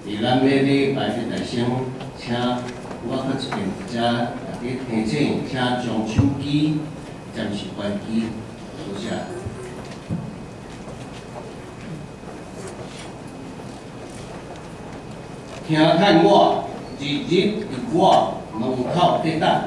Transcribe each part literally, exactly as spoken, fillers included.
伫咱要礼拜日内先，请我搁一遍遮大家提醒，请将手机暂时关机，多谢。听看我，日日伫我门口伫等，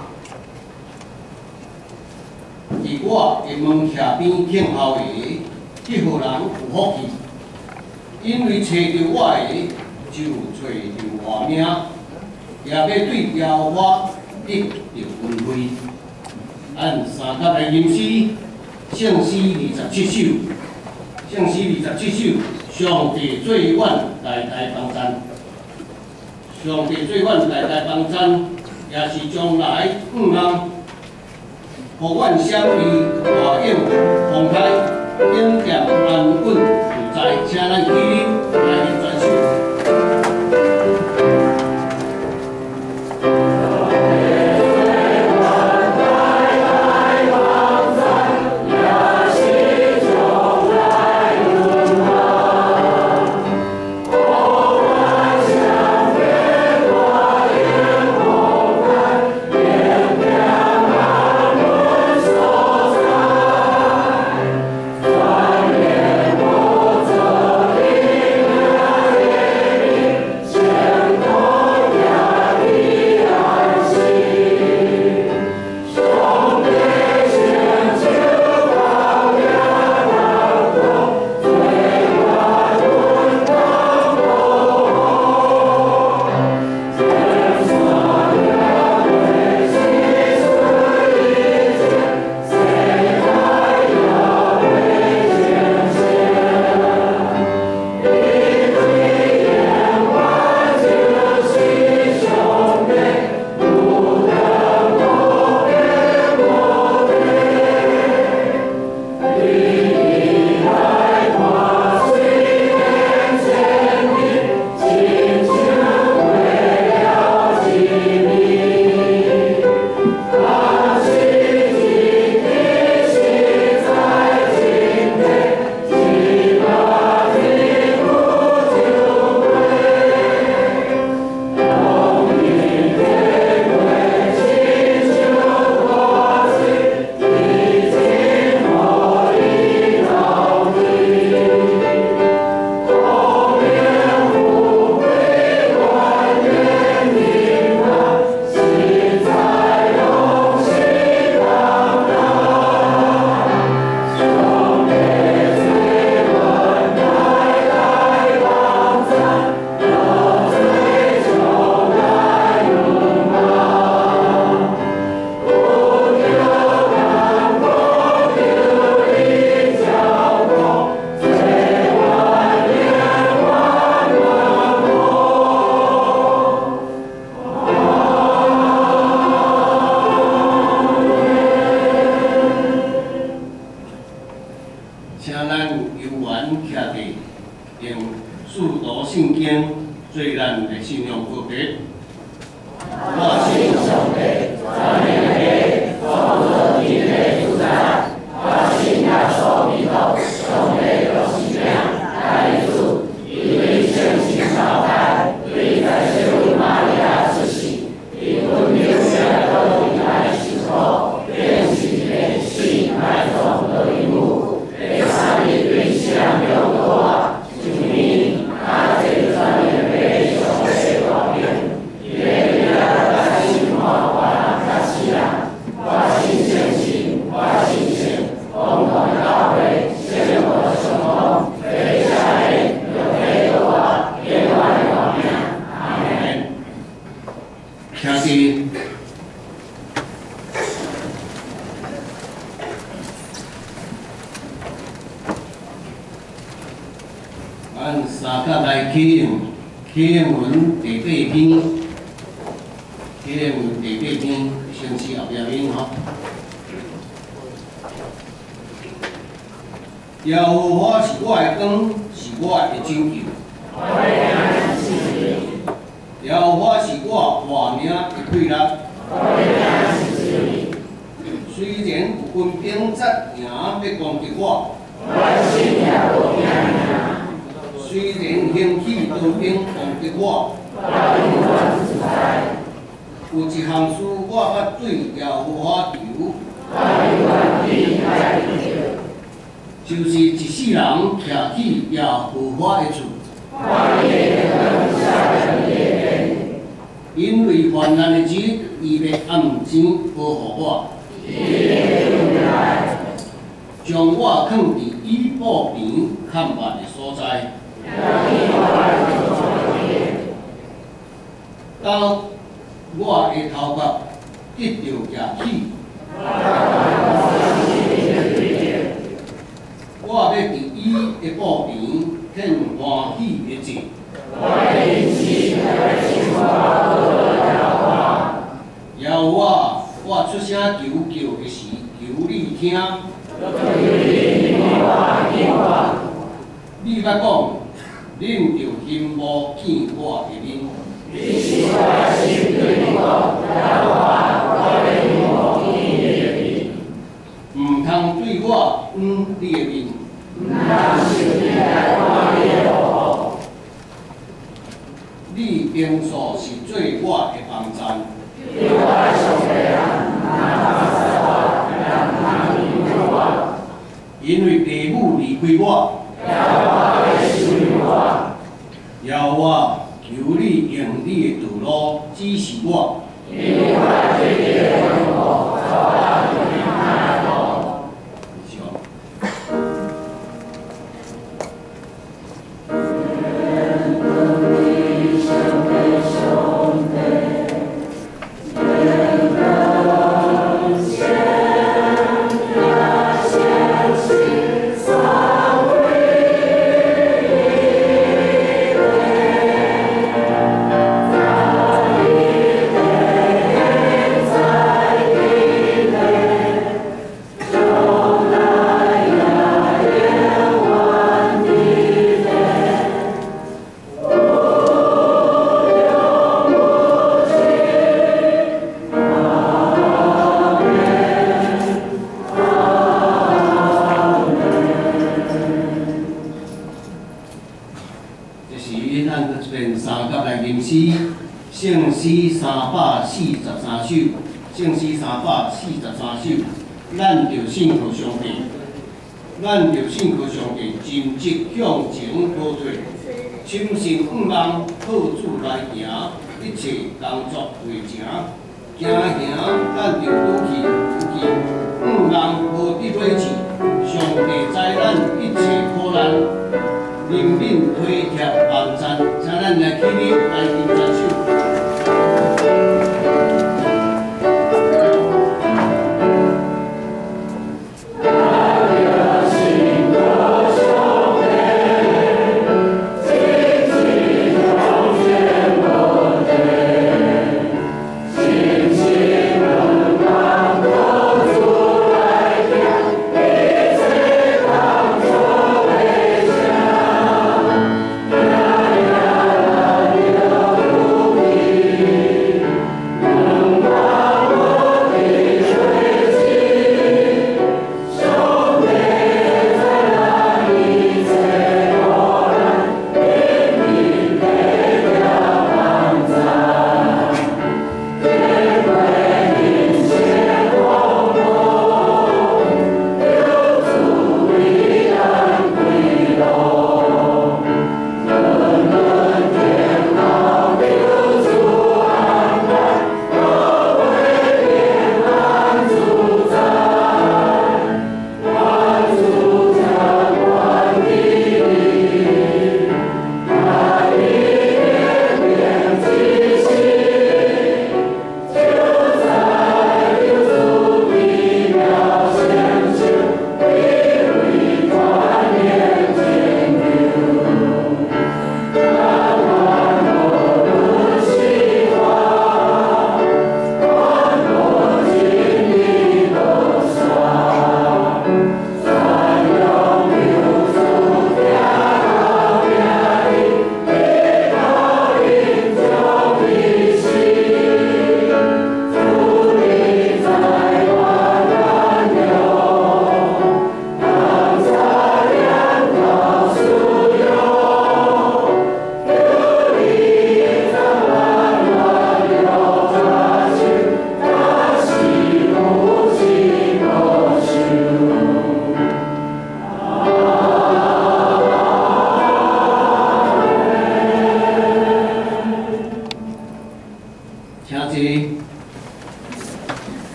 伫我的门徛边听候的，去互人有福气。因为找着我的，就找着我命，也要对妖法得着恩惠。按三甲的吟诗，圣诗二十七首，圣诗二十七首，上帝最阮代代帮赞。 上帝做阮代代帮赞，也是将来五人，互阮相遇大应风台，永恬安稳自在。请咱起立来转首。 按三甲来起用，起用文第八篇，起用文第八篇，先是后壁面吼。耶和华是我的光，是我的拯救。耶和华是我活命的退路。虽然有军兵扎营要攻击我，虽然兴起大屯兵王德我。有一项事我捌对耶和华求，就是一世人徛起耶和华的厝。因为患难的日，伊要暗前保护我，将我放伫伊布边看万的所在。当我的头壳得到举起，我要伫伊的布边献欢喜的祭。耶和华，我出声求救的时，求你听。你捌讲，恁着心无见我的面。毋通对我黄你的面。你平素是做我的帮站。因为父母离开我，耶和华求你用你的道路指示我。圣诗三百四十三首，圣诗三百四十三首，咱着信靠上帝，咱着信靠上帝，尽职向前倒退，深信毋望靠主来行，一切工作为成，行行咱着拄去拄去，毋望无得落志，上帝知咱一切苦难，任恁推贴帮赞，请咱来起立来敬赞首。 Yeah.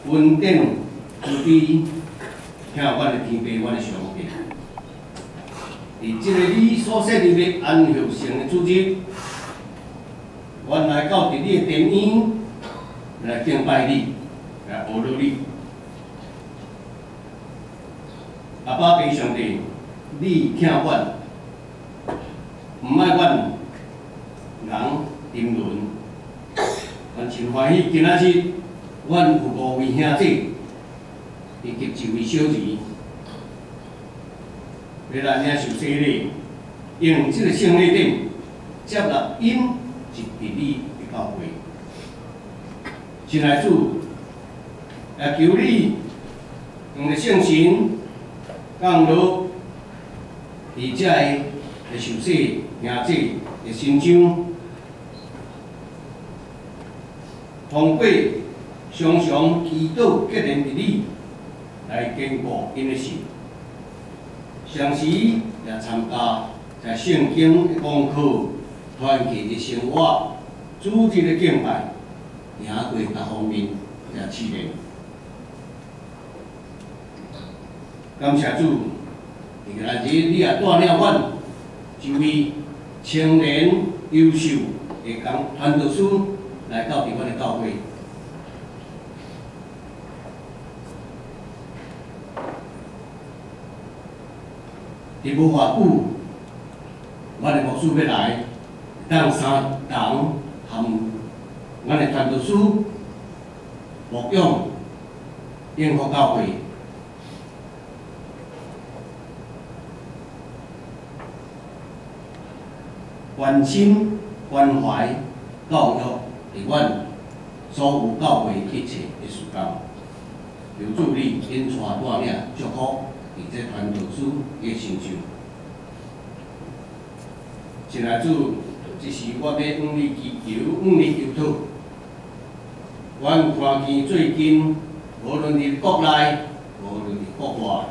稳定主持，听阮的天父，阮的上帝。伫即个你所设立的安息城的主日，阮来到伫你的殿院来敬拜你，来学习你。阿爸爸上帝，你听阮，毋爱阮人沉沦。阮真欢喜，今仔日阮有五位兄弟，以及一位小儿，要来领受洗礼，用即个圣礼顶接纳因入伫你的教会。亲爱主，也求你用个圣神降落伫遮个受洗兄弟的心上。通过常常祈祷结连伫你，来坚固因的心。常时也参加在圣经的功课、团契的生活、主日的敬拜，赢过各方面也试炼。感谢主，今仔日你也带领阮一位青年优秀的讲传道师。来到伫阮的教会，伫无偌久，阮的牧师要来，当三人含阮的传道师牧养永福教会，关心关怀教育。伫阮所有教会一切的事工，求助你因带带领祝福伫这传道师的身上。亲爱主，这是我要向你祈求，向你求讨。阮看见最近，无论伫国内，无论伫国外，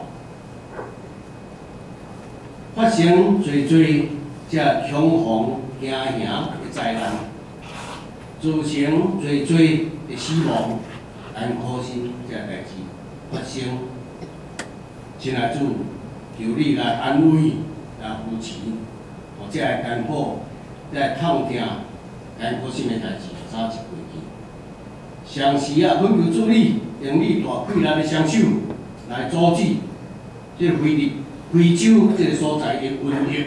发生侪侪遮恐慌、惊吓的灾难。造成侪侪的死亡、安可心这代志发生，亲爱主，求你来安慰、来扶持，互这个艰苦、这个痛痛、艰苦心的代志早一过去。常时啊，恳求主你用你大气力的双手来阻止这个非洲非洲这个所在的瘟疫，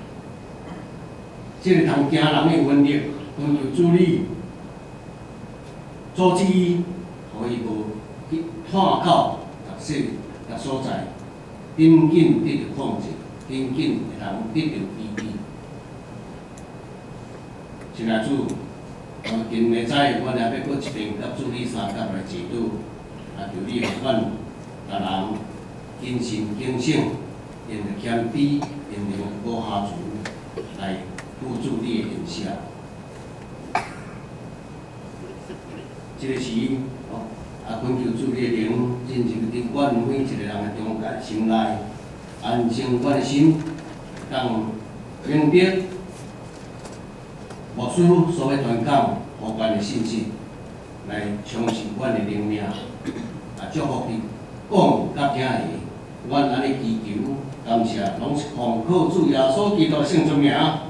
这个通惊人的瘟疫，恳求主你。阻止伊，互伊无去探口逐说逐所在，紧紧得到控制，紧紧会通得到医治。亲爱主，我今下早，阮也要搁一遍甲主你三甲来祈祷，也求你互阮逐人谨慎警醒，用着谦卑，用着高下主来辅助你的言下。这个时，哦，啊，恳求主你的灵，进入伫阮每一个人的中间心内，安静阮的心，当明白牧师所要传讲有关的信息，来充实阮的灵命，啊，祝福你讲甲听的，阮安尼祈求，感谢，拢是奉靠主耶稣基督的圣尊名。